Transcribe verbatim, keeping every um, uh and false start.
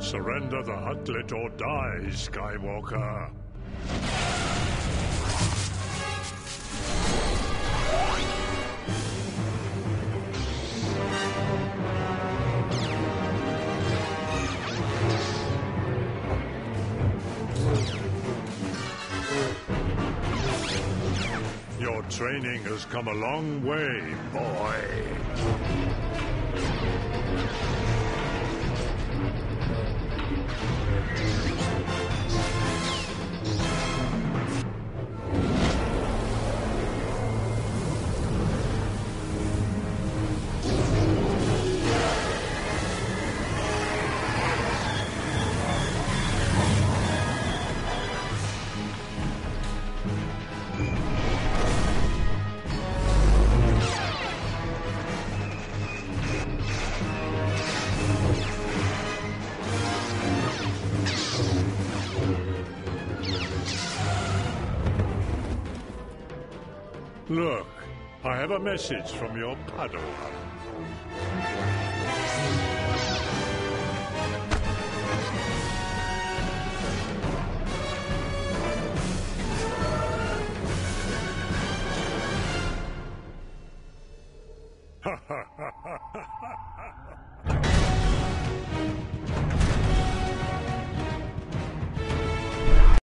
Surrender the Huttlet or die, Skywalker. Your training has come a long way, boy. Look, I have a message from your Padawan. Ha ha ha ha ha ha!